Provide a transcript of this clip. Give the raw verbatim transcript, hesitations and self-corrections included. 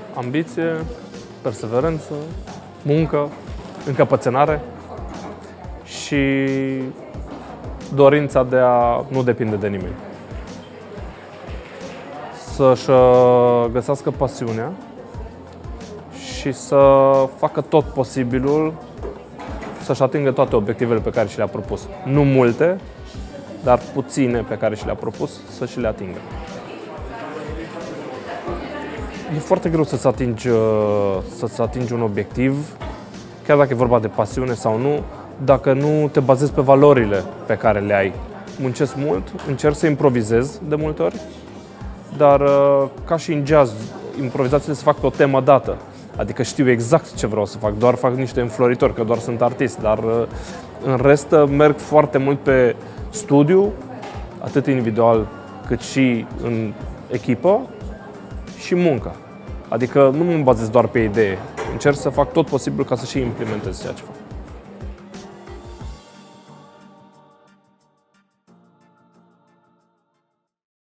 ambiție, perseverență, muncă, încăpățânare și dorința de a nu depinde de nimeni. Să-și găsească pasiunea și să facă tot posibilul să-și atingă toate obiectivele pe care și le-a propus. Nu multe, dar puține pe care și le-a propus să și le atingă. E foarte greu să-ți atingi, să-ți atingi un obiectiv, chiar dacă e vorba de pasiune sau nu, dacă nu te bazezi pe valorile pe care le ai. Muncesc mult, încerc să improvizez de multe ori, dar ca și în jazz, improvizațiile se fac pe o temă dată. Adică știu exact ce vreau să fac, doar fac niște înfloritori, că doar sunt artist, dar în rest merg foarte mult pe studiu, atât individual cât și în echipă și muncă. Adică nu mă bazez doar pe idee, încerc să fac tot posibil ca să și implementez ceea ce fac.